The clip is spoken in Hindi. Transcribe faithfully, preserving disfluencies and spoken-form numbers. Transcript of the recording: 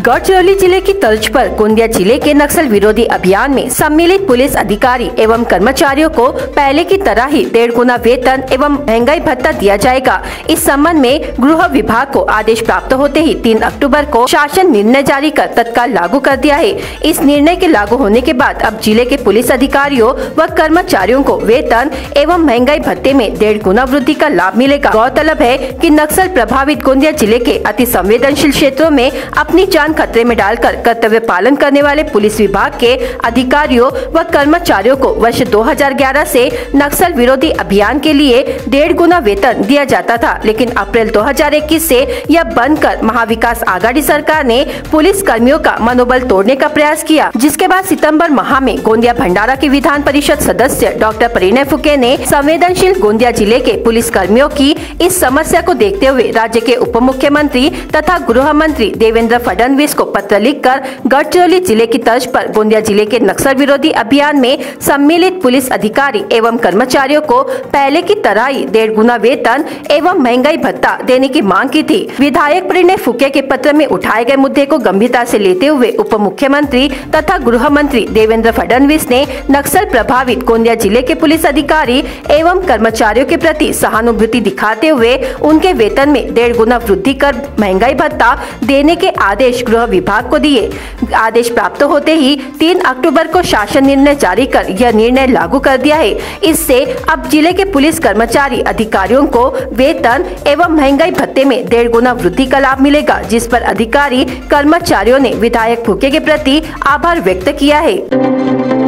गढ़चिरौली जिले की तर्ज पर गोंदिया जिले के नक्सल विरोधी अभियान में सम्मिलित पुलिस अधिकारी एवं कर्मचारियों को पहले की तरह ही डेढ़ गुना वेतन एवं महंगाई भत्ता दिया जाएगा। इस संबंध में गृह विभाग को आदेश प्राप्त होते ही तीन अक्टूबर को शासन निर्णय जारी कर तत्काल लागू कर दिया है। इस निर्णय के लागू होने के बाद अब जिले के पुलिस अधिकारियों व कर्मचारियों को वेतन एवं महंगाई भत्ते में डेढ़ गुना वृद्धि का लाभ मिलेगा। गौरतलब है कि नक्सल प्रभावित गोंदिया जिले के अति संवेदनशील क्षेत्रों में अपनी जान खतरे में डालकर कर्तव्य पालन करने वाले पुलिस विभाग के अधिकारियों व कर्मचारियों को वर्ष दो हज़ार ग्यारह से नक्सल विरोधी अभियान के लिए डेढ़ गुना वेतन दिया जाता था, लेकिन अप्रैल दो हज़ार इक्कीस से यह बंद कर महाविकास आघाड़ी सरकार ने पुलिस कर्मियों का मनोबल तोड़ने का प्रयास किया, जिसके बाद सितंबर माह में गोंदिया भंडारा के विधान परिषद सदस्य डॉक्टर परिणय फुके ने संवेदनशील गोंदिया जिले के पुलिस कर्मियों की इस समस्या को देखते हुए राज्य के उप मुख्यमंत्री तथा गृह मंत्री देवेंद्र फडणवीस को पत्र लिखकर गढ़चिरौली जिले की तर्ज पर गोंदिया जिले के नक्सल विरोधी अभियान में सम्मिलित पुलिस अधिकारी एवं कर्मचारियों को पहले की तरह ही डेढ़ गुना वेतन एवं महंगाई भत्ता देने की मांग की थी। विधायक परिणय फुके के पत्र में उठाए गए मुद्दे को गंभीरता से लेते हुए उप मुख्यमंत्री तथा गृह मंत्री देवेंद्र फडणवीस ने नक्सल प्रभावित गोंदिया जिले के पुलिस अधिकारी एवं कर्मचारियों के प्रति सहानुभूति दिखाते हुए उनके वेतन में डेढ़ गुना वृद्धि कर महंगाई भत्ता देने के आदेश गृह विभाग को दिए। आदेश प्राप्त होते ही तीन अक्टूबर को शासन निर्णय जारी कर यह निर्णय लागू कर दिया है। इससे अब जिले के पुलिस कर्मचारी अधिकारियों को वेतन एवं महंगाई भत्ते में डेढ़ गुना वृद्धि का लाभ मिलेगा, जिस पर अधिकारी कर्मचारियों ने विधायक फुके के प्रति आभार व्यक्त किया है।